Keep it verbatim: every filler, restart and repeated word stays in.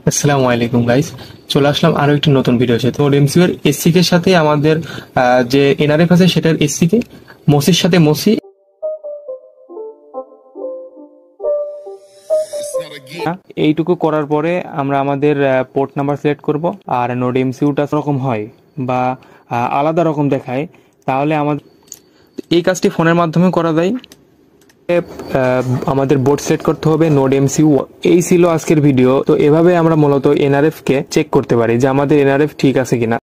আসসালামু আলাইকুম গাইস, চলে আসলাম আরো একটি নতুন ভিডিও সাথে। নোড এমসিউ এর এসসি এর সাথে আমাদের আহ, যে এনআরএফ আছে সেটার এসসি কে মসির সাথে মসি এইটুকু করার পরে আমরা আমাদের পোর্ট নাম্বার সিলেক্ট করব। আর নোড এমসিউটা রকম হয় বা আহ, আলাদা রকম দেখায়, তাহলে আমাদের এই কাজটি ফোনের মাধ্যমে করা যায়। আহ, আমাদের বোর্ড সেট করতে হবে নোড এমসিউ। এই ছিল আজকের ভিডিও। তো এভাবে আমরা মূলত এনআরএফ কে চেক করতে পারি যে আমাদের এনআরএফ ঠিক আছে কিনা।